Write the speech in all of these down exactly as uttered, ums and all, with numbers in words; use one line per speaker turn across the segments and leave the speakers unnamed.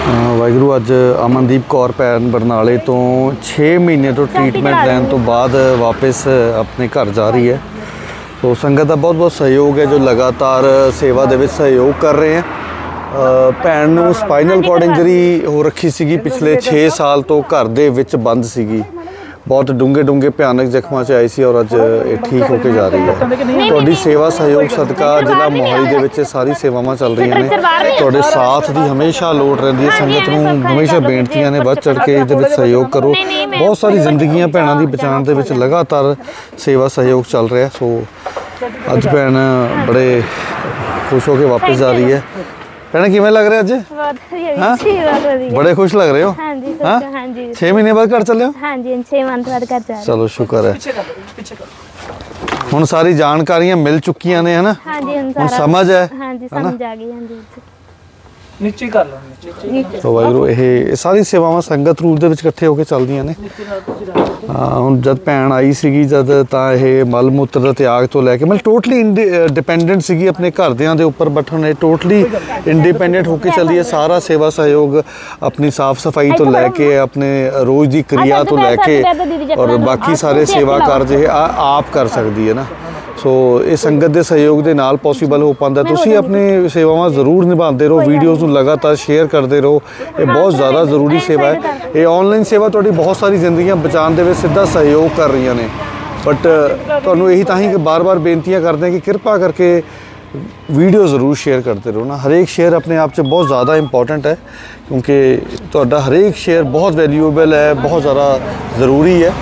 ਵਾਹਿਗੁਰੂ। ਅੱਜ ਅਮਨਦੀਪ ਕੌਰ ਭੈਣ ਬਰਨਾਲੇ ਤੋਂ छे ਮਹੀਨੇ ਤੋਂ ਟ੍ਰੀਟਮੈਂਟ ਲੈਣ ਤੋਂ ਬਾਅਦ ਵਾਪਸ ਆਪਣੇ ਘਰ ਜਾ ਰਹੀ ਹੈ। तो संगत का बहुत बहुत सहयोग है जो लगातार सेवा दे विच सहयोग कर रहे हैं। भैन नूं स्पाइनल कॉर्ड इंजरी हो रखी सी पिछले छे साल तो घर दे विच बंद सी, बहुत डूंगे डूंगे भयानक जख्मां च आई सी और अज ये ठीक होकर जा रही है। तुहाडी सेवा सहयोग सदका जिला मोहाली दे विच सारी सेवावां चल रही ने। तुहाडे साथ दी हमेशा लोड़ रहिंदी है। संगत नूं हमेशा बेनतियां ने वध चढ़ के इहदे विच सहयोग करो। बहुत सारी जिंदगियां भैणां दी बचाउण दे विच लगातार सेवा सहयोग चल रहा है। सो अज भैन बड़े खुश होकर वापस जा रही है। भैन किवें लग रहा अज? हाँ? बड़े खुश लग रहे हो? हाँ जी, हाँ? हाँ जी। छे महीने बाद घर चले हो? हाँ जी, छे मंथ बाद घर जा रहे। चलो शुक्र है। हुण सारी जानकारियां मिल चुकियां ने, है ना? हाँ जी, हुण समझ है। हाँ जी, समझ आ गई। हाँ जी, नीचे कर लो, नीचे। तो वाहिगुरू ये सारी सेवावां संगत रूप दे विच इकट्ठे होकर चलदियां ने। हुण जद भैन आई सीगी जद तां ये मल मूत्र दा त्याग तो लैके मतलब टोटली डिपेंडेंट सीगी अपने घरदियां दे उपर, बट हुण टोटली इंडिपेंडेंट होकर चली है। सारा सेवा सहयोग अपनी साफ सफाई तो लैके अपने रोज़ की क्रिया तो लैके और बाकी सारे सेवा कार्य आप कर सकती है ना। सो ये संगत के सहयोग के नाल पॉसीबल हो पाता। तुसीं अपनी सेवावां जरूर निभाते रहो, वीडियोज़ नूं लगातार शेयर करते रहो। ये बहुत ज़्यादा जरूरी सेवा है। ये ऑनलाइन सेवा तुहाडी बहुत सारी जिंदगियां बचाने दे विच सीधा सहयोग कर रही ने। बट तुहानूं यही तां ही बार बार बेनतियां करते हैं कि कृपा करके वीडियो ज़रूर शेयर करते रहो ना। हरेक शेयर अपने आप से बहुत ज़्यादा इंपॉर्टेंट है, क्योंकि तुहाडा हरेक शेयर बहुत वैल्यूएबल है, बहुत ज़्यादा ज़रूरी है।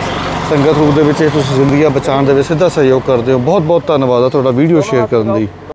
संगत रूप दे विच तुसीं जिंदगियां बचाउण दे विच सीधा सहयोग करते हो। बहुत बहुत धन्नवाद है तुहाडा वीडियो शेयर करन दी।